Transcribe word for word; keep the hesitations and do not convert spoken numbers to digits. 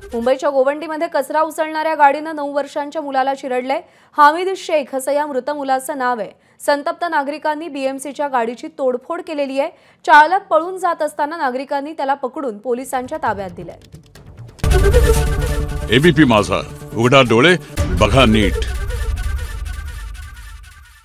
मुंबईच्या गोवंडीमध्ये कचरा उचलणाऱ्या गाडीनं नऊ वर्षांच्या मुलाला चिरडले। हामिद शेख असं या मृत मुलाचं नाव आहे। संतप्त नागरिकांनी बीएमसीच्या गाडीची तोडफोड केलेली आहे। चालक पळून जात असताना नागरिकांनी त्याला पकडून पोलिसांच्या ताब्यात दिले। एबीपी माझा, उघडा डोळे बघा नीट।